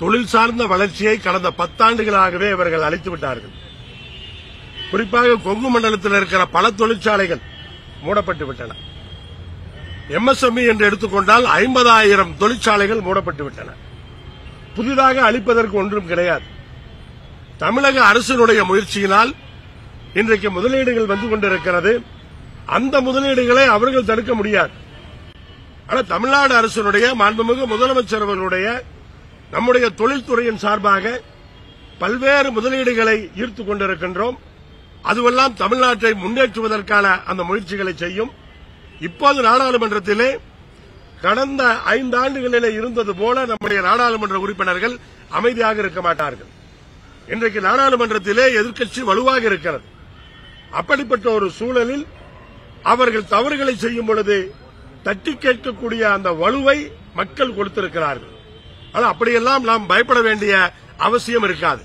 தொழில் சார்ந்த வளர்ச்சியை கடந்த 10 ஆண்டுகளாகவே இவர்கள் அளித்து விட்டார்கள். குறிப்பாக கொங்கு மண்டலத்தில் இருக்கிற பல தொழிற்சாலைகள் மூடப்பட்டு விட்டன. MSME என்று எடுத்துக்கொண்டால் 50,000 தொழிற்சாலைகள் மூடப்பட்டு விட்டன. புதிதாக அளிப்பதற்கு ஒன்றும் கிடையாது. தமிழக அரசினுடைய முயற்சியினால் இன்றைக்கு முதலீடுகள் வந்து கொண்டிருக்கிறது. அந்த முதலீடுகளை அவர்கள் தடுக்க முடியாது. ஆனால் தமிழ்நாடு அரசினுடைய மாண்புமிகு முதலமைச்சர் அவர்களுடைய நம்முடைய தொழில்துறையின் சார்பாக பல்வேறு முதலீடுகளை ஈர்த்துக் கொண்டிருக்கின்றோம். அதுவெல்லாம் தமிழ்நாட்டை முன்னேற்றுவதற்கான அந்த முயற்சிகளை செய்யும். இப்போது நாடாளுமன்றத்திலே கடந்த 5 ஆண்டுகளிலே இருந்தது போல நம்முடைய நாடாளுமன்ற உறுப்பினர்கள் அமைதியாக இருக்க மாட்டார்கள். இன்றைக்கு நாடாளுமன்றத்திலே எதிர்க்கட்சி வலுவாக இருக்கிறது. அப்படிப்பட்ட ஒரு சூழலில் அவர்கள் தவறுகளை செய்யும் பொழுது தட்டி கேட்கக்கூடிய அந்த வலுவை மக்கள் கொடுத்திருக்கிறார்கள். ஆனால் அப்படியெல்லாம் நாம் பயப்பட வேண்டிய அவசியம் இருக்காது.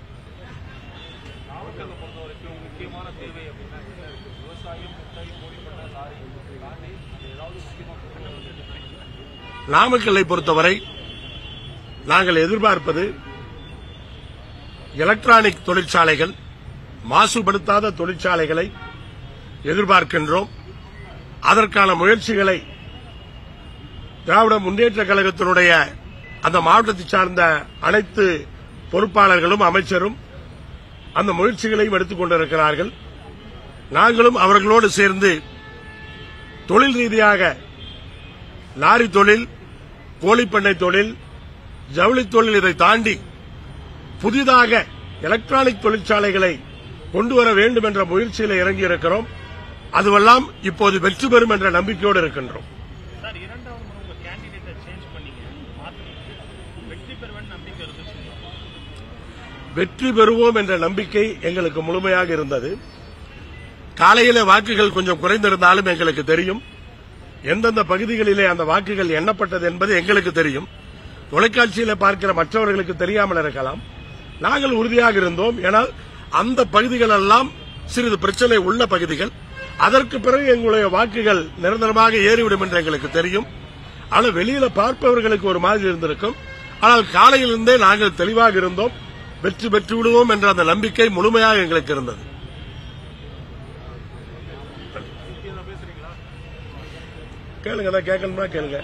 நாமக்கல்லை பொறுத்தவரை நாங்கள் எதிர்பார்ப்பது எலக்ட்ரானிக் தொழிற்சாலைகள், மாசுபடுத்தாத தொழிற்சாலைகளை எதிர்பார்க்கின்றோம். அதற்கான முயற்சிகளை திராவிட முன்னேற்ற கழகத்தினுடைய அந்த மாவட்டத்தை சார்ந்த அனைத்து பொறுப்பாளர்களும் அமைச்சரும் அந்த முயற்சிகளையும் எடுத்துக் கொண்டிருக்கிறார்கள். நாங்களும் அவர்களோடு சேர்ந்து தொழில் ரீதியாக லாரி தொழில், கோழிப்பண்ணை தொழில், ஜவுளி தொழில், இதை தாண்டி புதிதாக எலக்ட்ரானிக் தொழிற்சாலைகளை கொண்டுவர வேண்டும் என்ற முயற்சியில் இறங்கியிருக்கிறோம். அதுவெல்லாம் இப்போது வெற்றி பெறும் என்ற நம்பிக்கையோடு இருக்கின்றோம். வெற்றி பெறுவோம் என்ற நம்பிக்கை எங்களுக்கு முழுமையாக இருந்தது. காலையில வாக்குகள் கொஞ்சம் குறைந்திருந்தாலும் எங்களுக்கு தெரியும் எந்தெந்த பகுதிகளிலே அந்த வாக்குகள் எண்ணப்பட்டது என்பது எங்களுக்கு தெரியும். தொலைக்காட்சியில் பார்க்கிற மற்றவர்களுக்கு தெரியாமல் இருக்கலாம். நாங்கள் உறுதியாக இருந்தோம். ஏனால் அந்த பகுதிகள் எல்லாம் சிறிது பிரச்சனை உள்ள பகுதிகள். அதற்கு பிறகு எங்களுடைய வாக்குகள் நிரந்தரமாக ஏறிவிடும் என்று எங்களுக்கு தெரியும். ஆனால் வெளியில பார்ப்பவர்களுக்கு ஒரு மாதிரி இருந்திருக்கும். ஆனால் காலையிலிருந்தே நாங்கள் தெளிவாக இருந்தோம். வெற்றி பெற்று விடுவோம் என்ற அந்த நம்பிக்கை முழுமையாக எங்களுக்கு இருந்தது. கேளுங்க, தான் கேட்கணும்னா கேளுங்க.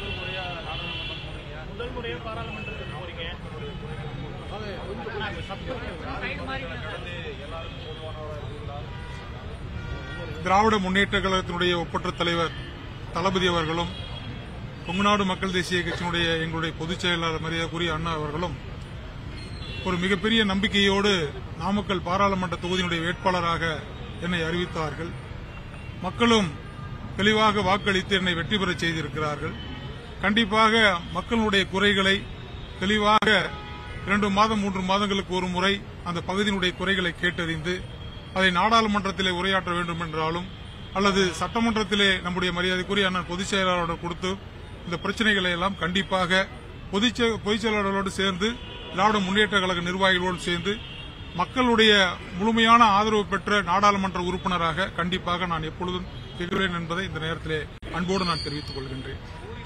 திராவிட முன்னேற்ற கழகத்தினுடைய ஒப்பற்ற தலைவர் தளபதி அவர்களும், கொங்குநாடு மக்கள் தேசிய கட்சியினுடைய எங்களுடைய பொதுச் செயலாளர் மரியாதைக்குரிய அண்ணா அவர்களும் ஒரு மிகப்பெரிய நம்பிக்கையோடு நாமக்கல் பாராளுமன்ற தொகுதியினுடைய வேட்பாளராக என்னை அறிவித்தார்கள். மக்களும் தெளிவாக வாக்களித்து என்னை வெற்றி பெற செய்திருக்கிறார்கள். கண்டிப்பாக மக்களுடைய குறைகளை தெளிவாக 2 மாதம் 3 மாதங்களுக்கு ஒரு முறை அந்த பகுதியினுடைய குறைகளை கேட்டறிந்து அதை நாடாளுமன்றத்திலே உரையாற்ற வேண்டும் என்றாலும் அல்லது சட்டமன்றத்திலே நம்முடைய மரியாதைக்குரிய அண்ணன் பொதுச் செயலாளரோடு கொடுத்து இந்த பிரச்சனைகளை எல்லாம் கண்டிப்பாக பொதுச் செயலாளரோடு சேர்ந்து திராவிட முன்னேற்ற கழக நிர்வாகிகளோடு சேர்ந்து மக்களுடைய முழுமையான ஆதரவு பெற்ற நாடாளுமன்ற உறுப்பினராக கண்டிப்பாக நான் எப்பொழுதும் திகழ்வேன் என்பதை இந்த நேரத்திலே அன்போடு நான் தெரிவித்துக் கொள்கின்றேன்.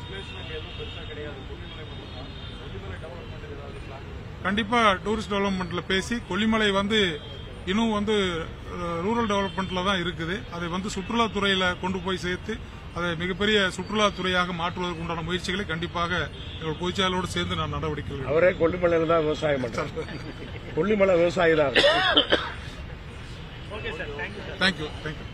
கண்டிப்பா டூரிஸ்ட் டெவலப்மெண்ட்ல பேசி கொல்லிமலை இன்னும் ரூரல் டெவலப்மெண்ட்ல தான் இருக்குது. அதை சுற்றுலாத்துறையில கொண்டு போய் சேர்த்து அதை மிகப்பெரிய சுற்றுலாத்துறையாக மாற்றுவதற்கு உண்டான முயற்சிகளை கண்டிப்பாக எங்கள் பொதுச்செயலோடு சேர்ந்து நான் நடவடிக்கை. அவரே கொல்லிமலையில் தான் விவசாயம் பண்றார். கொல்லிமலை விவசாயி தான். தேங்க்யூ.